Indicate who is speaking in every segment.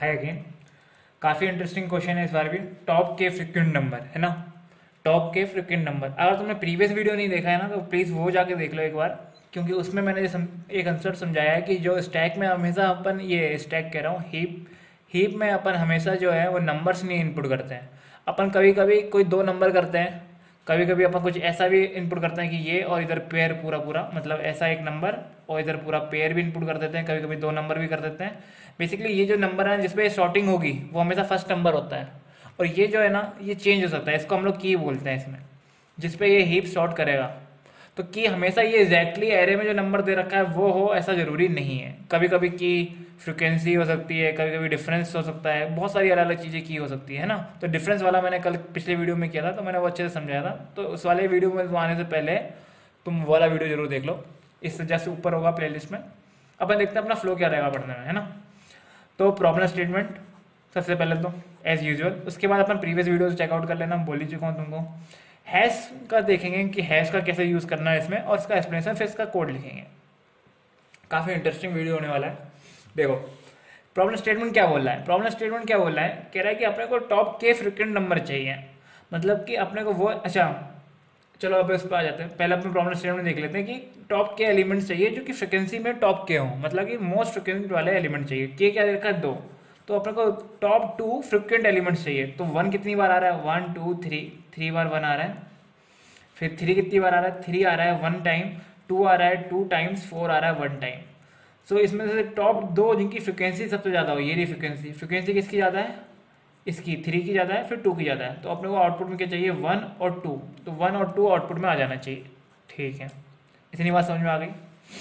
Speaker 1: हाय again. काफ़ी interesting question है इस बार भी। टॉप के फ्रिक्वेंट नंबर है ना, टॉप के फ्रिक्वेंट नंबर। अगर तुमने प्रीवियस वीडियो नहीं देखा है ना तो प्लीज़ वो जाके देख लो एक बार, क्योंकि उसमें मैंने एक कंसेप्ट समझाया है कि जो स्टैक में हमेशा अपन, ये स्टैक कह रहा हूँ, हीप में अपन हमेशा जो है वो नंबर्स नहीं इनपुट करते हैं। अपन कभी कभी कोई दो नंबर करते हैं, कभी कभी अपन कुछ ऐसा भी इनपुट करते हैं कि ये और इधर पेयर पूरा पूरा, मतलब ऐसा एक नंबर और इधर पूरा पेयर भी इनपुट कर देते हैं, कभी कभी दो नंबर भी कर देते हैं। बेसिकली ये जो नंबर है जिसपे सॉर्टिंग होगी वो हमेशा फर्स्ट नंबर होता है, और ये जो है ना ये चेंज हो सकता है, इसको हम लोग की बोलते हैं इसमें, जिसपे ये हीप सॉर्ट करेगा। तो की हमेशा ये एग्जैक्टली एरे में जो नंबर दे रखा है वो हो, ऐसा जरूरी नहीं है। कभी कभी की फ्रिक्वेंसी हो सकती है, कभी कभी डिफरेंस हो सकता है, बहुत सारी अलग अलग चीज़ें की हो सकती है ना। तो डिफरेंस वाला मैंने कल पिछले वीडियो में किया था, तो मैंने वो अच्छे से समझाया था। तो उस वाले वीडियो में आने से पहले तुम वो वाला वीडियो जरूर देख लो, इससे जैसे ऊपर होगा प्लेलिस्ट में। अपन देखते हैं अपना फ्लो क्या रहेगा पढ़ने में, है ना। तो प्रॉब्लम स्टेटमेंट सबसे पहले तो एज यूजुअल, उसके बाद अपन प्रीवियस वीडियो चेकआउट कर लेना, बोल ही चुका हूँ तुमको। हैश का देखेंगे कि हैश का कैसे यूज़ करना है इसमें, और इसका एक्सप्लेनेशन, फिर इसका कोड लिखेंगे। काफ़ी इंटरेस्टिंग वीडियो होने वाला है। देखो प्रॉब्लम स्टेटमेंट क्या बोल रहा है, प्रॉब्लम स्टेटमेंट क्या बोल रहा है, कह रहा है कि अपने को टॉप के फ्रिक्वेंट नंबर चाहिए। मतलब कि अपने को वो, अच्छा चलो अब इस पर आ जाते हैं। पहले अपने प्रॉब्लम स्टेटमेंट देख लेते हैं कि टॉप के एलिमेंट्स चाहिए जो कि फ्रिक्वेंसी में टॉप के हों, मतलब कि मोस्ट फ्रिक्वेंट वाले एलिमेंट चाहिए। के क्या देखा है, दो। तो अपने को टॉप टू फ्रिक्वेंट एलिमेंट्स चाहिए। तो वन कितनी बार आ रहा है, वन टू थ्री, थ्री बार वन आ रहा है। फिर थ्री कितनी बार आ रहा है, थ्री आ रहा है वन टाइम। टू आ रहा है टू टाइम्स, फोर आ रहा है वन टाइम। सो इसमें से टॉप दो जिनकी फ्रिक्वेंसी सबसे ज़्यादा हो, ये रही फ्रिक्वेंसी। फ्रिक्वेंसी किसकी ज़्यादा है, इसकी, थ्री की ज़्यादा है, फिर टू की ज़्यादा है। तो अपने को आउटपुट में क्या चाहिए, वन और टू। तो वन और टू आउटपुट में आ जाना चाहिए। ठीक है, इतनी बात समझ में आ गई।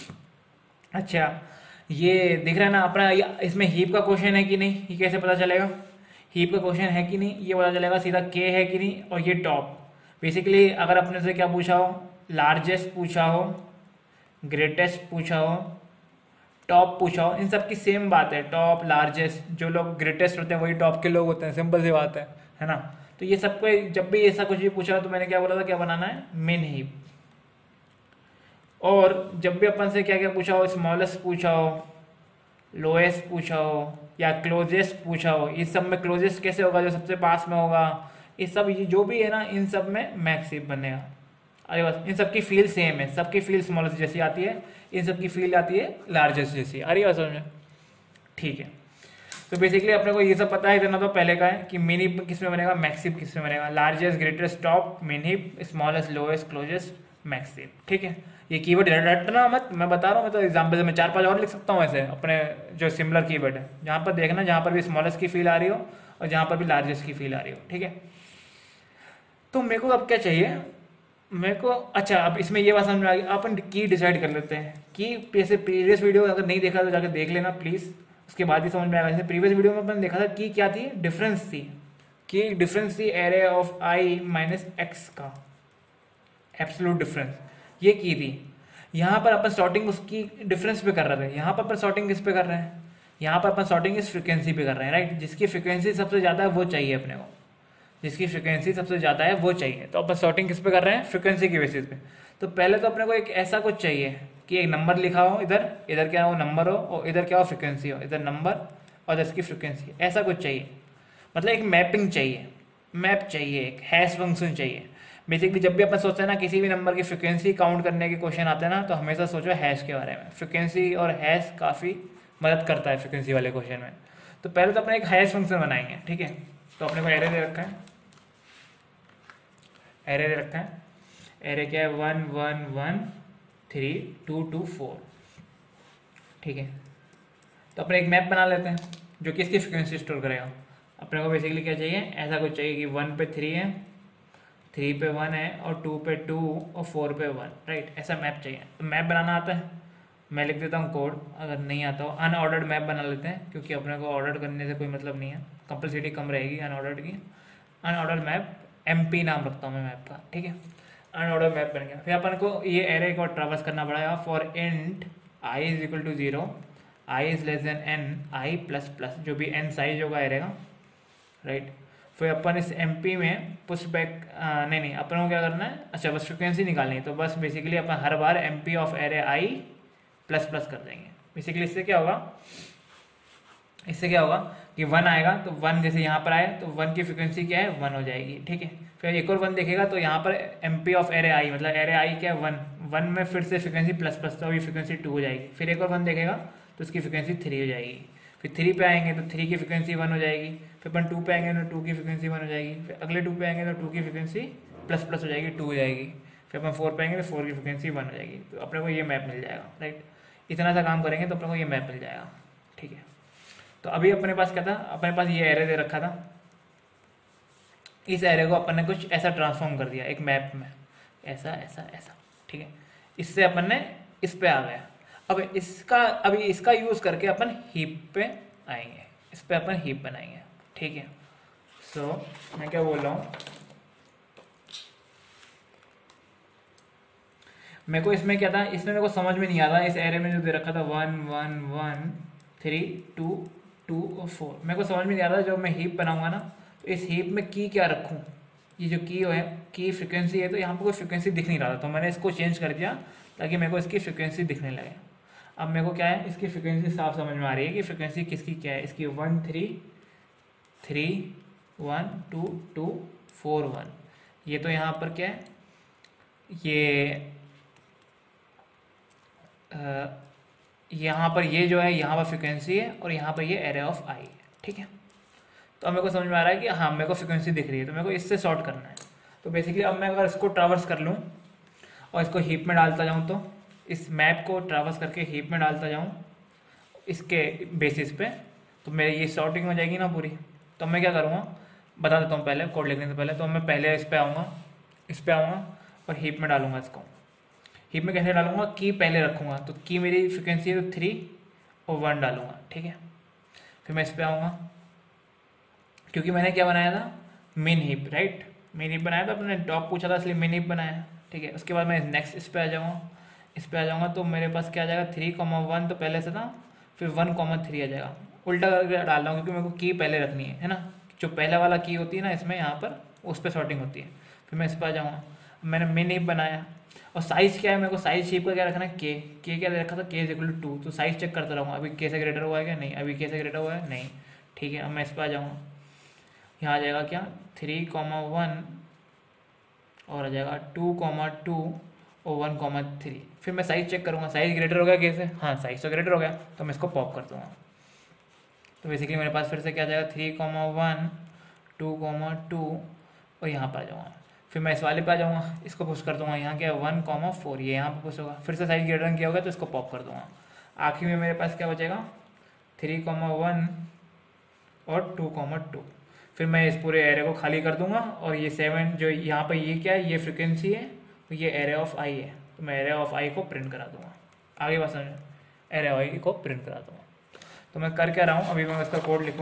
Speaker 1: अच्छा, ये दिख रहा है ना अपना, इसमें हीप का क्वेश्चन है कि नहीं, ये कैसे पता चलेगा। हीप का क्वेश्चन है कि नहीं ये पता चलेगा सीधा, के है कि नहीं, और ये टॉप। बेसिकली अगर अपने से क्या पूछा हो, लार्जेस्ट पूछा हो, ग्रेटेस्ट पूछा हो, टॉप पूछा हो, इन सब की सेम बात है। टॉप, लार्जेस्ट, जो लोग ग्रेटेस्ट होते हैं वही टॉप के लोग होते हैं, सिंपल सी बात है ना। तो ये सबको जब भी ऐसा कुछ भी पूछा तो मैंने क्या बोला था, क्या बनाना है, मेन हीप। और जब भी अपन से क्या क्या पूछा हो, स्मॉलेस्ट पूछा हो, लोएस्ट पूछा हो, या क्लोजेस्ट पूछा हो, इस सब में क्लोजेस्ट कैसे होगा, जो सबसे पास में होगा। इस सब ये जो भी है ना, इन सब में मैक्स हीप बनेगा। अरे बस, इन सबकी फील सेम है, सबकी फील स्मॉलेस्ट जैसी आती है, इन सबकी फील आती है लार्जेस्ट जैसी। अरे बस समझ में, ठीक है। तो बेसिकली अपने को ये सब पता है, इतना तो पहले का है कि मिनी किस में बनेगा, मैक्सिप किस में बनेगा, largest, greatest, top, mini, smallest, lowest, closest, max heap. ठीक है, ये कीवर्ड रटना मत, मैं बता रहा हूँ। मैं तो एग्जाम्पल से मैं चार पांच और लिख सकता हूँ ऐसे अपने जो सिमिलर कीवर्ड है, जहाँ पर देखना जहाँ पर भी स्मॉलेस्ट की फील आ रही हो और जहाँ पर भी लार्जेस्ट की फील आ रही हो। ठीक है, तो मेरे को अब क्या चाहिए, मेरे को, अच्छा अब इसमें ये बात समझ में आ गई। अपन की डिसाइड कर लेते हैं कि, जैसे प्रीवियस वीडियो अगर नहीं देखा तो जाकर देख लेना प्लीज़, उसके बाद ही समझ में आएगा। जैसे प्रीवियस वीडियो में अपन देखा था कि क्या थी, डिफरेंस थी। कि डिफरेंस थी array of I minus X का, एब्सोल्यूट डिफरेंस, ये की थी। यहाँ पर अपन सॉर्टिंग उसकी डिफरेंस पे कर रहे थे, यहाँ पर अपन सॉर्टिंग किस पे कर रहे हैं, यहाँ पर अपन सॉर्टिंग इस फ्रिक्वेंसी पे कर रहे हैं, राइट। जिसकी फ्रिक्वेंसी सबसे ज़्यादा है वो चाहिए अपने को, जिसकी फ्रिक्वेंसी सबसे ज़्यादा है वो चाहिए। तो अपन सॉर्टिंग किस पे कर रहे हैं, फ्रिक्वेंसी की बेसिस पे। तो पहले तो अपने को एक ऐसा कुछ चाहिए कि एक नंबर लिखा हो, इधर इधर क्या हो, नंबर हो, और इधर क्या हो, फ्रिक्वेंसी हो, इधर नंबर और इसकी फ्रिक्वेंसी, ऐसा कुछ चाहिए। मतलब एक मैपिंग चाहिए, मैप चाहिए, एक हैश फंक्शन चाहिए। बेसिकली जब भी अपन सोचते हैं ना किसी भी नंबर की फ्रिक्वेंसी काउंट करने के क्वेश्चन आते हैं ना, तो हमेशा सोचो हैश के बारे में। फ्रिक्वेंसी और हैश काफ़ी मदद करता है फ्रिक्वेंसी वाले क्वेश्चन में। तो पहले तो अपने एक हैश फंक्शन बनाएंगे। ठीक है, तो अपने को एरे दे रखा है, एरे दे रखा है। एरे क्या है, 1 1 1 3 2 2 4। ठीक है, तो अपने एक मैप बना लेते हैं जो कि इसकी फ्रिक्वेंसी स्टोर करेगा। अपने को बेसिकली क्या चाहिए, ऐसा कुछ चाहिए कि 1 पे 3 है, 3 पे 1 है, और 2 पे 2 और 4 पे 1, राइट। ऐसा मैप चाहिए। तो मैप बनाना आता है, मैं लिख देता हूँ कोड। अगर नहीं आता हो, अनऑर्डर्ड मैप बना लेते हैं, क्योंकि अपने को ऑर्डर करने से कोई मतलब नहीं है, कंपल्सिटी कम रहेगी अनऑर्डर्ड की। अनऑर्डर्ड मैप, MP नाम रखता हूँ मैं मैप का। ठीक है, अनऑर्डर मैप बन गया। फिर अपन को ये एरे को ट्रावर्स करना पड़ेगा। For int I is equal to 0, I is less than N, I plus plus, जो भी एन साइज होगा एरे का, राइट। फिर अपन इस MP में पुश बैक, नहीं अपन को क्या करना है, अच्छा बस फ्रिक्वेंसी निकालनी है। तो बस बेसिकली अपन हर बार MP of array I plus plus कर देंगे। बेसिकली इससे क्या होगा, इससे क्या होगा कि 1 आएगा तो 1 जैसे यहाँ पर आए तो 1 की फ्रिक्वेंसी क्या है 1 हो जाएगी, ठीक है। फिर एक और 1 देखेगा तो यहाँ पर MP ऑफ एरे आई, मतलब एरे आई क्या है 1, 1 में फिर से फ्रिक्वेंसी प्लस प्लस, तो अभी फ्रिक्वेंसी 2 हो जाएगी। फिर एक और 1 देखेगा तो उसकी फ्रिक्वेंसी 3 हो जाएगी। फिर 3 पे आएंगे तो 3 की फ्रिक्वेंसी 1 हो जाएगी। फिर अपन 2 पे आएंगे तो 2 की फ्रिक्वेंसी 1 हो जाएगी। फिर अगले 2 पे आएंगे तो 2 की फ्रिक्वेंसी प्लस प्लस हो जाएगी, 2 हो जाएगी। फिर अपन 4 पे आएंगे तो 4 की फ्रिक्वेंसी 1 हो जाएगी। तो अपने को ये मैप मिल जाएगा, राइट। इतना सा काम करेंगे तो अपने को ये मैप मिल जाएगा, ठीक है। तो अभी अपने पास क्या था, अपने पास ये एरे दे रखा था। इस एरे को अपन ने कुछ ऐसा ट्रांसफॉर्म कर दिया एक मैप में, ऐसा ऐसा ऐसा, ठीक है। इससे अपन ने इस पे आ गया। अभी इसका यूज़ करके अपन हीप पे आएंगे, इस पे अपन हीप बनाएंगे, ठीक है। सो मैं क्या बोल रहा हूँ, मेरे को इसमें क्या था, इसमें मेरे को समझ में नहीं आता। इस एरे में जो दे रखा था 1 1 1 3 2 2 और 4, मेरे को समझ में नहीं आता। जब मैं हीप बनाऊंगा ना तो इस हीप में की क्या रखूँ, ये जो की है की फ्रिक्वेंसी है, तो यहाँ पर कोई फ्रिक्वेंसी दिख नहीं रहा था, तो मैंने इसको चेंज कर दिया ताकि मेरे को इसकी फ्रिक्वेंसी दिखने लगे। अब मेरे को क्या है, इसकी फ्रिक्वेंसी साफ समझ में आ रही है कि फ्रिक्वेंसी किसकी क्या है। इसकी 1 3 3 1 2 2 4 1, ये तो यहाँ पर क्या है, ये यहाँ पर ये जो है यहाँ पर फ्रिक्वेंसी है और यहाँ पर ये एरे ऑफ आई है, ठीक है। तो अब मेरे को समझ में आ रहा है कि हाँ मेरे को फ्रिक्वेंसी दिख रही है, तो मेरे को इससे सॉर्ट करना है। तो बेसिकली अब मैं अगर इसको ट्रावर्स कर लूँ और इसको हीप में डालता जाऊँ, तो इस मैप को ट्रावर्स करके हीप में डालता जाऊँ इसके बेसिस पे, तो मेरी ये सॉर्टिंग हो जाएगी ना पूरी। तो मैं क्या करूँगा बता देता हूँ पहले, कोड लिखने से पहले। तो मैं पहले इस पर आऊँगा और हीप में डालूंगा इसको। हीप में कैसे डालूंगा, की पहले रखूँगा, तो की मेरी फ्रिक्वेंसी है तो 3 और 1 डालूंगा, ठीक है। फिर मैं इस पर आऊँगा, क्योंकि मैंने क्या बनाया था min heap, right. Min heap बनाया था, अपने टॉप पूछा था इसलिए मेन हीप बनाया, ठीक है। उसके बाद मैं नेक्स्ट इस पर आ जाऊँगा, तो मेरे पास क्या आ जाएगा 3 1 तो पहले से था, फिर 1 3 आ जाएगा। उल्टा करके डाल रहा हूँ क्योंकि मेरे को की पहले रखनी है ना। जो पहला वाला की होती है ना इसमें, यहाँ पर उस पर सॉर्टिंग होती है। फिर मैं इस पर आ जाऊँगा, मैंने मेन हीप बनाया। और साइज़ क्या है, मेरे को साइज शीप का क्या रखना है, के क्या दे रखा था, के = 2। तो साइज़ चेक करता रहूँगा, अभी के से ग्रेटर हुआ है क्या, नहीं। अभी के से ग्रेटर हुआ है, नहीं, ठीक है। अब मैं इस पर आ जाऊँगा, यहाँ आ जाएगा क्या 3 1 और आ जाएगा 2 2 और 1 3। फिर मैं साइज़ चेक करूँगा, साइज़ ग्रेटर हो गया के से, हाँ साइज़ तो ग्रेटर हो गया, तो मैं इसको पॉप कर दूँगा। तो बेसिकली मेरे पास फिर से क्या आ जाएगा 3 1 2 2 और यहाँ पर आ जाऊँगा। फिर मैं इस वाले पे आ जाऊँगा, इसको पुश कर दूँगा, यहाँ क्या 1 4, ये यहाँ पर पुश होगा। फिर से साइज ग्रेटर किया होगा तो इसको पॉप कर दूँगा। आखिर में मेरे पास क्या बचेगा 3 1 और 2 2। फिर मैं इस पूरे एरे को खाली कर दूँगा और ये 7 जो यहाँ पर ये क्या है, ये फ्रिक्वेंसी है, तो ये एरे ऑफ आई है, तो मैं एरे ऑफ आई को प्रिंट करा दूँगा। आगे बात समझ, एरे ऑफ आई को प्रिंट करा दूँगा। तो मैं कर क्या रहा हूँ, अभी मैं इसका कोड लिखूँ।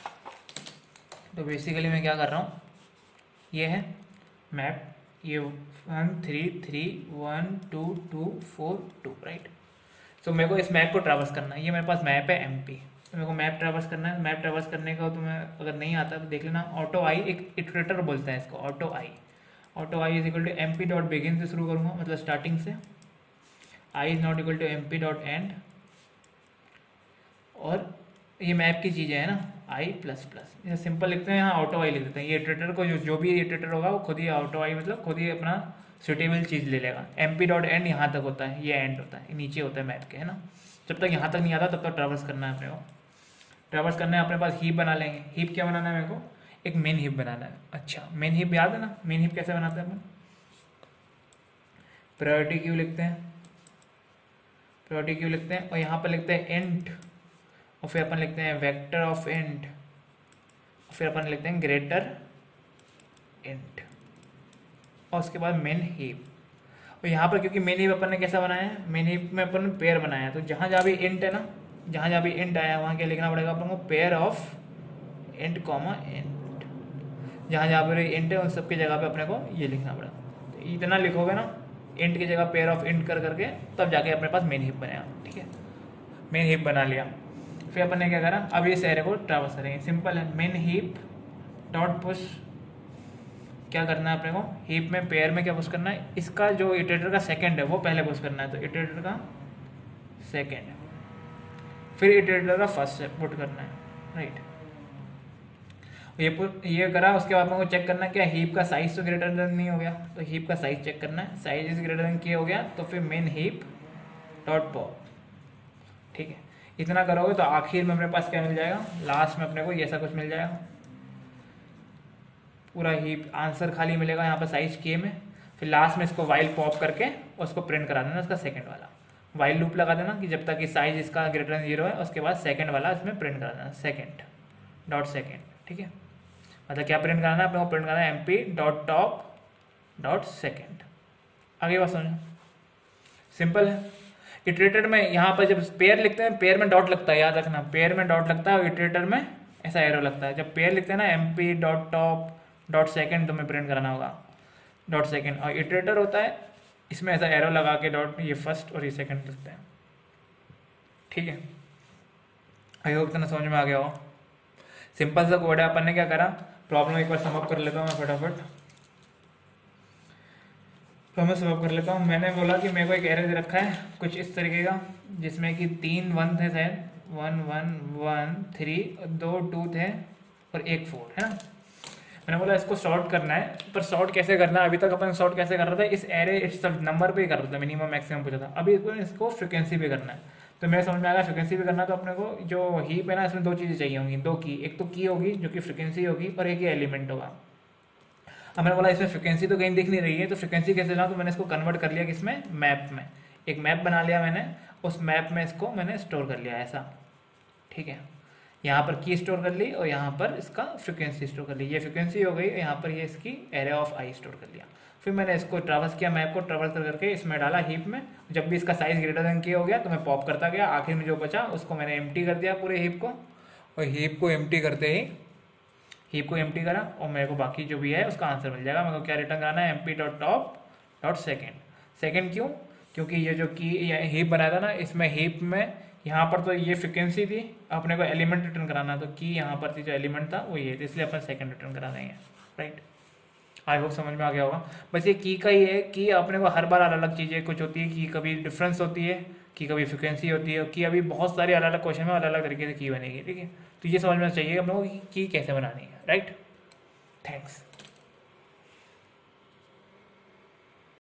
Speaker 1: तो बेसिकली मैं क्या कर रहा हूँ, ये है मैप, ये 1 3 3 1 2 2 4 2, राइट। तो मेरे को इस मैप को ट्रैवर्स करना है, ये मेरे पास मैप है MP, तो मेरे को मैप ट्रैवर्स करना है। मैप ट्रैवर्स करने का तो मैं अगर नहीं आता तो देख लेना, ऑटो आई एक इटरेटर बोलते हैं इसको, ऑटो आई = MP.begin से शुरू करूँगा, मतलब स्टार्टिंग से। आई ≠ MP.end, और ये मैप की चीज़ें है ना I++, सिंपल लिखते हैं, यहाँ ऑटो आई लिख देते हैं। ये इटरेटर को जो भी इटरेटर होगा वो खुद ही ऑटो आई, मतलब खुद ही अपना सुटेबल चीज़ ले लेगा। MP.end यहाँ तक होता है, ये एंड होता है, नीचे होता है मैप के, है ना। जब तक यहाँ तक नहीं आता तब तक ट्रैवर्स करना है अपने को। ट्रैवर्स करना है, अपने पास हीप बना लेंगे। हीप क्या बनाना है मेरे को, एक मेन हीप बनाना है। अच्छा, मेन हीप याद है ना, मेन हीप कैसे बनाते हैं अपन, प्रायोरिटी क्यू लिखते हैं, और यहाँ पर लिखते हैं एंड, और फिर अपन लिखते हैं वेक्टर ऑफ एंड, और फिर अपन लिखते हैं ग्रेटर एंड, और उसके बाद मेन हीप। और यहाँ पर क्योंकि मेन हीप अपन ने कैसा बनाया है, मेन हीप में अपन ने पेयर बनाया है, तो जहाँ जहाँ भी एंड है ना, जहाँ भी एंड आया वहाँ क्या लिखना पड़ेगा अपन को, पेयर ऑफ एंड एंड। जहाँ पर एंड है उन सबकी जगह पे अपने को ये लिखना पड़ेगा। तो इतना लिखोगे ना, एंड की जगह पेयर ऑफ एंड कर करके, तब जाके अपने पास मेन हीप बनेगा, ठीक है। मेन हीप बना लिया, फिर अपन ने क्या करा, अब इस एरे को ट्रैवर्स करेंगे। सिंपल है, मेन हीप डॉट पुश। क्या करना है अपने को, हीप में पेयर में क्या पुश करना है, इसका जो इटरेटर का सेकंड है वो पहले पुश करना है, तो इटरेटर का सेकंड, फिर इटरेटर का फर्स्ट पुट करना है, राइट। ये करा, उसके बाद मेरे को चेक करना है क्या हीप का साइज तो ग्रेटर देन नहीं हो गया, तो हीप का साइज चेक करना है, साइज इज ग्रेटर देन के हो गया तो फिर मेन हीप डॉट पॉप। ठीक है, इतना करोगे तो आखिर में अपने पास क्या मिल जाएगा, लास्ट में अपने को ये ऐसा कुछ मिल जाएगा, पूरा हीप आंसर खाली मिलेगा यहाँ पर साइज के में। फिर लास्ट में इसको वाइल पॉप करके उसको प्रिंट करा देना इसका सेकंड वाला, वाइल लूप लगा देना कि जब तक कि साइज इसका ग्रेटर देन 0 है, उसके बाद सेकंड वाला इसमें प्रिंट करा देना, सेकंड डॉट सेकंड। ठीक है, मतलब क्या प्रिंट कराना है अपने को, प्रिंट करना है MP dot top dot second. आगे बात समझो, सिंपल है। इटरेटर में यहाँ पर जब पेयर लिखते हैं, पेयर में डॉट लगता है, याद रखना, पेयर में डॉट लगता है और इटरेटर में ऐसा एरो लगता है। जब पेयर लिखते हैं ना MP dot top dot second, तुम्हें प्रिंट कराना होगा डॉट सेकेंड, और इटरेटर होता है इसमें ऐसा एरो लगा के डॉट, ये फर्स्ट और ये सेकेंड लिखते हैं। ठीक है, आई होप इतना समझ में आ गया हो। सिंपल सा कोड है, अपन ने क्या करा, प्रॉब्लम एक बार सम अप कर लेता हूँ मैं फटाफट, तो मैं सम अप कर लेता हूँ। मैंने बोला कि मेरे को एक एरे दे रखा है कुछ इस तरीके का, जिसमें कि 3 1 थे शायद, 1 1 1 3, 2 2 थे और 1 4 है ना। मैंने बोला इसको सॉर्ट करना है, पर सॉर्ट कैसे करना है, अभी तक अपन सॉर्ट कैसे कर रहा था, इस एरे इस नंबर पे ही कर रहा था, मिनिमम मैक्सिमम पूछा था। अभी इसको फ्रिक्वेंसी पे करना है, तो मेरे समझ में आया फ्रिक्वेंसी पे करना, तो अपने को जो हीप है ना, इसमें 2 चीज़ें चाहिए होंगी, 2 की, एक तो की होगी जो कि फ्रिक्वेंसी होगी, और एक ये एलिमेंट होगा। अब मैंने बोला इसमें फ्रिक्वेंसी तो कहीं दिख नहीं रही है, तो फ्रिक्वेंसी कैसे लाऊं, तो मैंने इसको कन्वर्ट कर लिया किसमें, मैप में। एक मैप बना लिया मैंने, उस मैप में इसको मैंने स्टोर कर लिया ऐसा। ठीक है, यहाँ पर की स्टोर कर ली और यहाँ पर इसका फ्रिक्वेंसी स्टोर कर ली, ये फ्रिक्वेंसी हो गई, यहाँ पर ये इसकी एरे ऑफ आई स्टोर कर लिया। फिर मैंने इसको ट्रावर्स किया, मैप को ट्रावर्स करके इसमें डाला हीप में। जब भी इसका साइज ग्रेटर देन के हो गया तो मैं पॉप करता गया, आखिर में जो बचा उसको मैंने एम्प्टी कर दिया पूरे हीप को, और हीप को एम्प्टी करते ही हीप को एम्प्टी करा और मेरे को बाकी जो भी है उसका आंसर मिल जाएगा। मेरे को क्या रिटर्न कराना है, MP dot top dot second. Second क्यों, क्योंकि ये जो की हीप बनाया था ना, इसमें हीप में यहाँ पर तो ये फ्रिक्वेंसी थी, अपने को एलिमेंट रिटर्न कराना, तो की यहाँ पर थी जो एलिमेंट था वो ये, तो इसलिए अपन सेकंड रिटर्न करा देंगे। राइट, आई होप समझ में आ गया होगा। बस ये की का ही है कि अपने को हर बार अलग अलग चीज़ें कुछ होती है, कि कभी डिफरेंस होती है, कि कभी फ्रिक्वेंसी होती है, कि अभी बहुत सारे अलग अलग क्वेश्चन में अलग अलग तरीके से की बनेगी। ठीक है, तो ये समझ में चाहिए अपने को की कैसे बनानी है। Right, thanks.